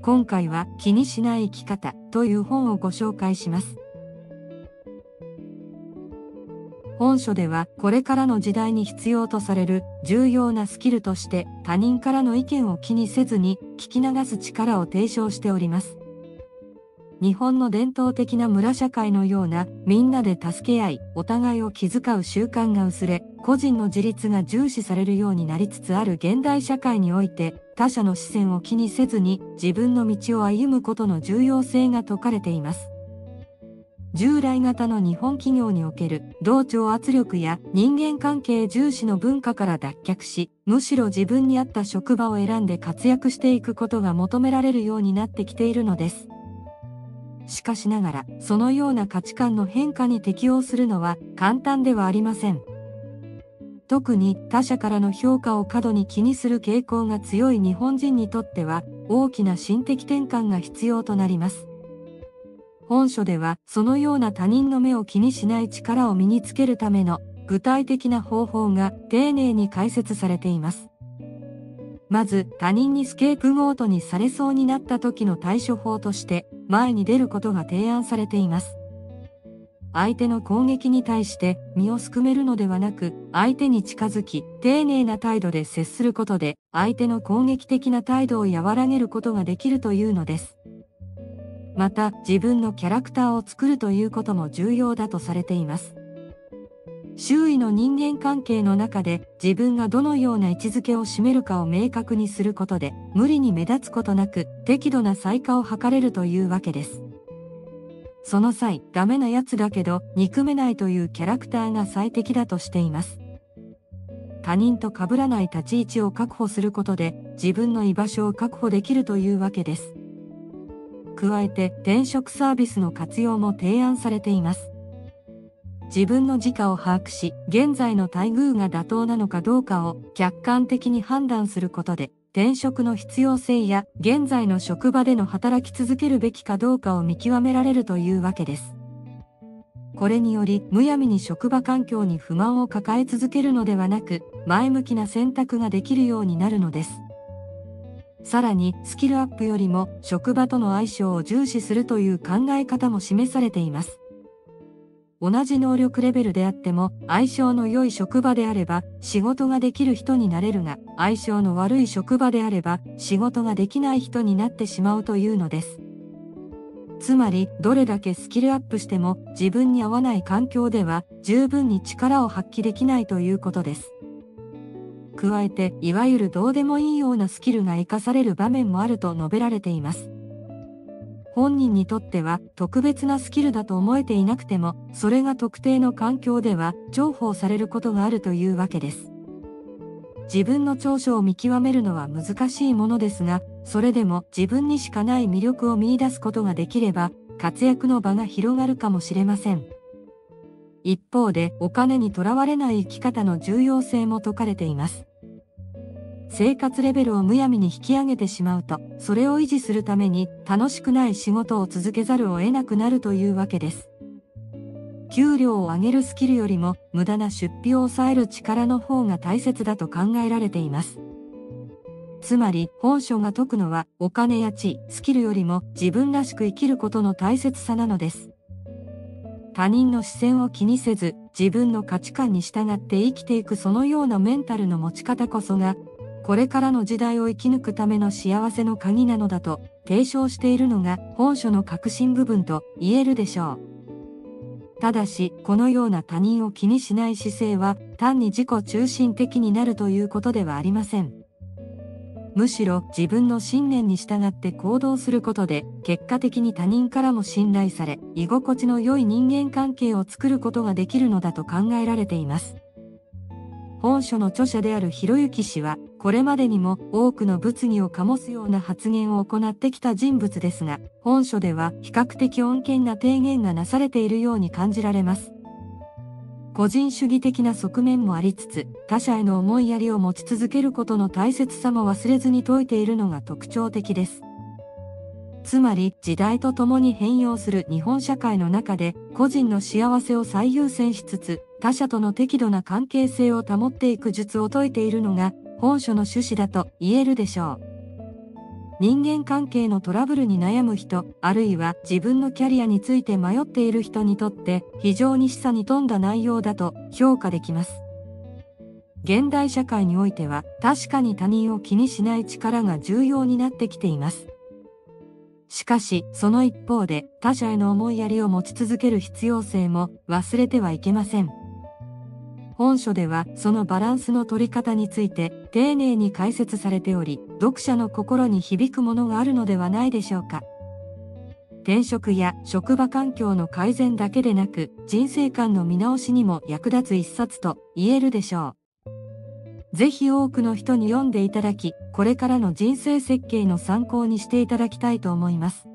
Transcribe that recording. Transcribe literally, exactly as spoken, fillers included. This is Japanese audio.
今回は気にしない生き方という本をご紹介します。本書ではこれからの時代に必要とされる重要なスキルとして他人からの意見を気にせずに聞き流す力を提唱しております。日本の伝統的な村社会のようなみんなで助け合いお互いを気遣う習慣が薄れ、個人の自立が重視されるようになりつつある現代社会において他者の視線を気にせずに自分の道を歩むことの重要性が説かれています。従来型の日本企業における同調圧力や人間関係重視の文化から脱却し、むしろ自分に合った職場を選んで活躍していくことが求められるようになってきているのです。しかしながら、そのような価値観の変化に適応するのは簡単ではありません。特に他者からの評価を過度に気にする傾向が強い日本人にとっては、大きな心的転換が必要となります。本書では、そのような他人の目を気にしない力を身につけるための具体的な方法が丁寧に解説されています。まず、他人にスケープゴートにされそうになった時の対処法として、前に出ることが提案されています。相手の攻撃に対して身をすくめるのではなく、相手に近づき、丁寧な態度で接することで、相手の攻撃的な態度を和らげることができるというのです。また、自分のキャラクターを作るということも重要だとされています。周囲の人間関係の中で自分がどのような位置づけを占めるかを明確にすることで、無理に目立つことなく適度な才華を図れるというわけです。その際、ダメなやつだけど憎めないというキャラクターが最適だとしています。他人と被らない立ち位置を確保することで自分の居場所を確保できるというわけです。加えて転職サービスの活用も提案されています。自分の時価を把握し、現在の待遇が妥当なのかどうかを客観的に判断することで、転職の必要性や現在の職場での働き続けるべきかどうかを見極められるというわけです。これにより、むやみに職場環境に不満を抱え続けるのではなく、前向きな選択ができるようになるのです。さらに、スキルアップよりも職場との相性を重視するという考え方も示されています。同じ能力レベルであっても、相性の良い職場であれば仕事ができる人になれるが、相性の悪い職場であれば仕事ができない人になってしまうというのです。つまり、どれだけスキルアップしても自分に合わない環境では十分に力を発揮できないということです。加えて、いわゆるどうでもいいようなスキルが活かされる場面もあると述べられています。本人にとっては特別なスキルだと思えていなくても、それが特定の環境では重宝されることがあるというわけです。自分の長所を見極めるのは難しいものですが、それでも自分にしかない魅力を見出すことができれば、活躍の場が広がるかもしれません。一方で、お金にとらわれない生き方の重要性も説かれています。生活レベルをむやみに引き上げてしまうと、それを維持するために楽しくない仕事を続けざるを得なくなるというわけです。給料を上げるスキルよりも無駄な出費を抑える力の方が大切だと考えられています。つまり、本書が説くのはお金や地位、スキルよりも自分らしく生きることの大切さなのです。他人の視線を気にせず、自分の価値観に従って生きていくそのようなメンタルの持ち方こそが、これからの時代を生き抜くための幸せの鍵なのだと提唱しているのが本書の核心部分と言えるでしょう。ただし、このような他人を気にしない姿勢は単に自己中心的になるということではありません。むしろ自分の信念に従って行動することで、結果的に他人からも信頼され、居心地の良い人間関係を作ることができるのだと考えられています。本書の著者であるひろゆき氏は、これまでにも多くの物議を醸すような発言を行ってきた人物ですが、本書では比較的穏健な提言がなされているように感じられます。個人主義的な側面もありつつ、他者への思いやりを持ち続けることの大切さも忘れずに説いているのが特徴的です。つまり、時代とともに変容する日本社会の中で、個人の幸せを最優先しつつ、他者との適度な関係性を保っていく術を説いているのが、本書の趣旨だと言えるでしょう。 人間関係のトラブルに悩む人、あるいは自分のキャリアについて迷っている人にとって非常に示唆に富んだ内容だと評価できます。現代社会においては確かに他人を気にしない力が重要になってきています。しかし、その一方で他者への思いやりを持ち続ける必要性も忘れてはいけません。本書ではそのバランスの取り方について丁寧に解説されており、読者の心に響くものがあるのではないでしょうか。転職や職場環境の改善だけでなく、人生観の見直しにも役立つ一冊と言えるでしょう。ぜひ多くの人に読んでいただき、これからの人生設計の参考にしていただきたいと思います。